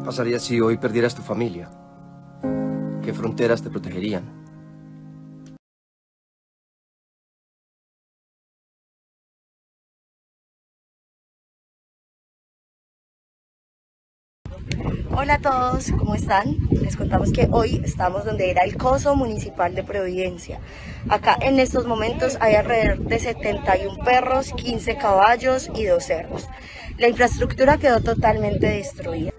pasaría si hoy perdieras tu familia? ¿Qué fronteras te protegerían? Hola a todos, ¿cómo están? Les contamos que hoy estamos donde era el coso municipal de Providencia. Acá en estos momentos hay alrededor de 71 perros, 15 caballos y 2 cerdos. La infraestructura quedó totalmente destruida.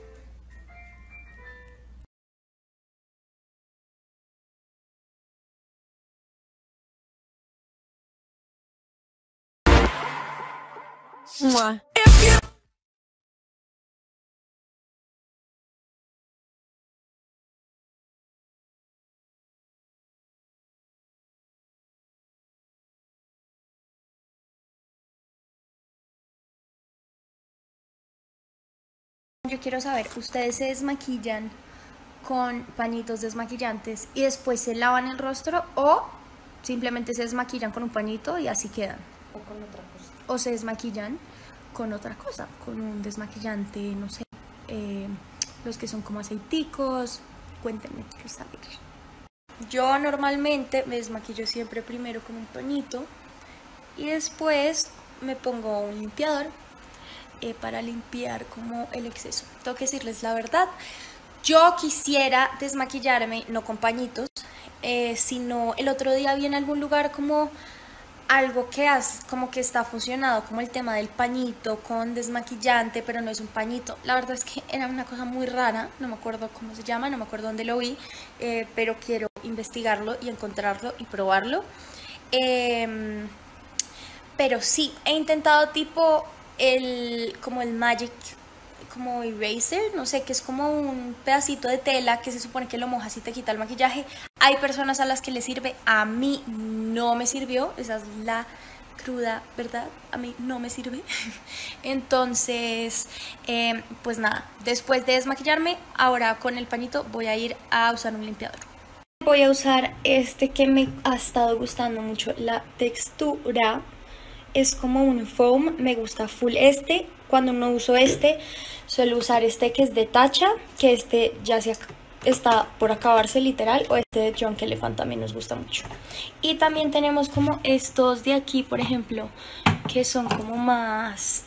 Yo quiero saber, ¿ustedes se desmaquillan con pañitos desmaquillantes y después se lavan el rostro o simplemente se desmaquillan con un pañito y así quedan? O con otra cosa. O se desmaquillan con otra cosa, con un desmaquillante, no sé, los que son como aceiticos. Cuéntenme, quiero saber. Yo normalmente me desmaquillo siempre primero con un pañito y después me pongo un limpiador para limpiar como el exceso. Tengo que decirles la verdad, yo quisiera desmaquillarme no con pañitos, sino el otro día vi en algún lugar como algo que hace, como que está fusionado, como el tema del pañito con desmaquillante, pero no es un pañito. La verdad es que era una cosa muy rara, no me acuerdo cómo se llama, no me acuerdo dónde lo vi, pero quiero investigarlo y encontrarlo y probarlo. Pero sí, he intentado tipo como el Magic, como eraser, no sé, que es como un pedacito de tela que se supone que lo mojas y te quita el maquillaje. Hay personas a las que les sirve, a mí no me sirvió, esa es la cruda verdad, a mí no me sirve. Entonces, pues nada, después de desmaquillarme, ahora con el pañito voy a ir a usar un limpiador. Voy a usar este que me ha estado gustando mucho, la textura. Es como un foam, me gusta full este. Cuando no uso este, suelo usar este que es de Tatcha, que este ya está por acabarse literal, o este de Drunk Elephant también nos gusta mucho. Y también tenemos como estos de aquí, por ejemplo, que son como más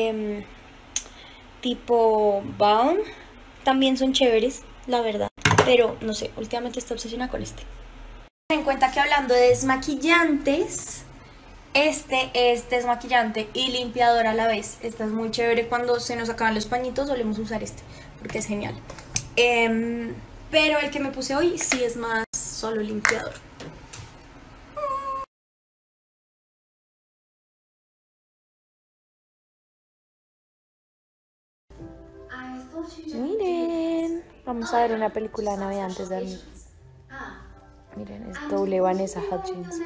tipo balm. También son chéveres, la verdad, pero no sé, últimamente estoy obsesionada con este. Ten en cuenta que hablando de desmaquillantes, este es desmaquillante y limpiador a la vez. Esta es muy chévere. Cuando se nos acaban los pañitos solemos usar este porque es genial. Pero el que me puse hoy sí es más solo limpiador. Miren, vamos a ver una película de Navidad antes de dormir. Miren, es doble Vanessa Hudgens.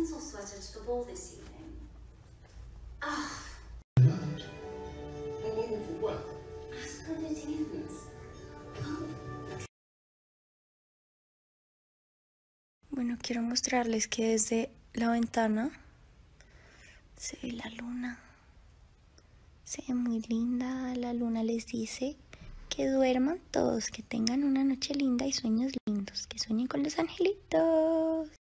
Bueno, quiero mostrarles que desde la ventana se ve la luna. Se ve muy linda. La luna les dice que duerman todos, que tengan una noche linda y sueños lindos, que sueñen con los angelitos.